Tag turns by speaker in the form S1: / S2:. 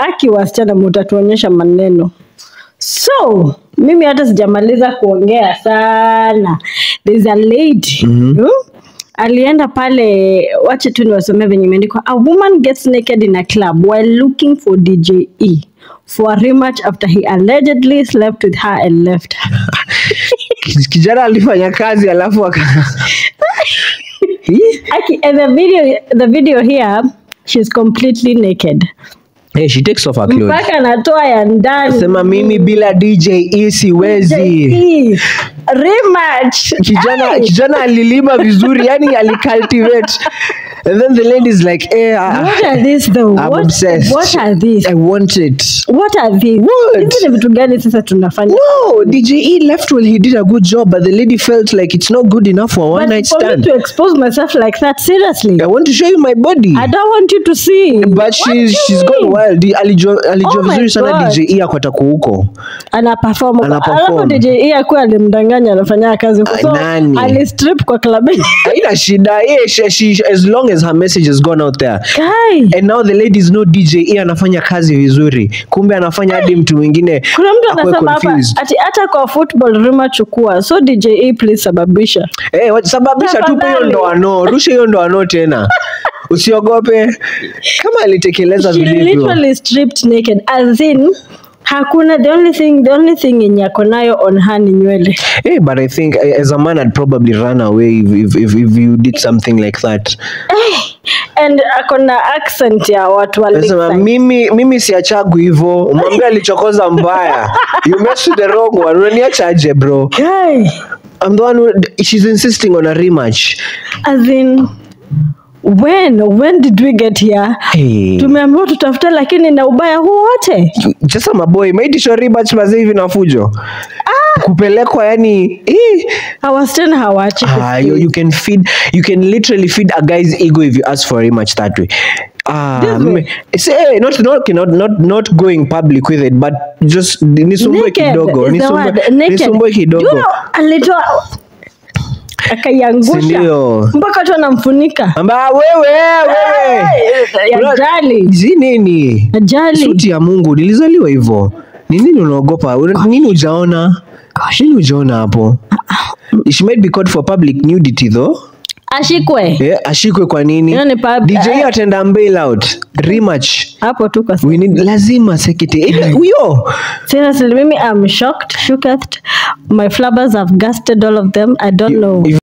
S1: aki wasichana mtatuonyesha maneno. So mimi hata sijamaliza kuongea sana. There's a lady alienda pale, wacha tu niwasomee venye imeandikwa. A woman gets naked in a club while looking for DJ E for a rematch after he allegedly slept with her and left her.
S2: Kijana alifanya kazi alafu
S1: And the video here, she's completely naked.
S2: Hey, she takes off her clothes.
S1: Mpaka natoa ya ndani.
S2: Sema mimi bila DJ E siwezi.
S1: Rematch.
S2: Kijana alilima vizuri, yani alicultivate. And then the lady is like,
S1: what are these though?
S2: I'm obsessed.
S1: What are these?
S2: I want it.
S1: What are these? Hizi ni vitu gani sasa tunafanya?
S2: No, DJ E left well, he did a good job, but the lady felt like it's not good enough for one night stand.
S1: For me to expose myself like that, seriously.
S2: I want to show you my body.
S1: I don't want you to see.
S2: But she's gone wild. Alijua vizuri sana DJ E akwataku huko. Ana perform.
S1: Alafu DJ E akuwa alimdanganya anafanya kazi huko. So alistrip kwa club.
S2: Haina shida. She as long as her message has gone out there. And now the ladies know DJ E anafanya kazi vizuri. Kumbe anafanya hadi mtu mwingine.
S1: Kuna mtu anasema hapa ati hata kwa football rima chukua. So DJ E please sababisha.
S2: Sababisha tu hiyo ndoano. Rusha hiyo ndoano tena. Usiogope. Kama alitekeleza vilivyo.
S1: She literally stripped naked. As in hakuna, the only thing yenye akonayo on her ni nywele.
S2: But I think as a man I'd probably run away if you did something like that.
S1: And akona accent ya watu wa
S2: Lakeside. Mimi siachagu hivyo. Mwambie alichokoza mbaya. You messed the wrong one. Unaniachaje bro? I'm the one who, she's insisting on a rematch.
S1: As in when did we get here? Tumeambiwa tutafuta lakini na ubaya huu wote.
S2: Just a boy made sure rematch maze hivi na fujo. Kupelekwa yani
S1: hawastena hawachi.
S2: You can literally feed a guy's ego if you ask for a rematch that way. Not going public with it, but just nisumbue kidogo.
S1: Alitoa akayangusha mpaka watu wanamfunika.
S2: Wewe
S1: ajali
S2: nini? Suti ya Mungu nilizaliwa hivyo. Nini unaogopa? Nini hujaona? Nini hujaona hapo? She might be caught for public nudity though.
S1: Ashikwe.
S2: Ashikwe kwa nini? DJ atenda bail out. Rematch.
S1: Hapo tu kwa
S2: we need lazima sekete. Huyo.
S1: Seriously, mimi I'm shocked. My flabbers have gasted all of them. I don't know.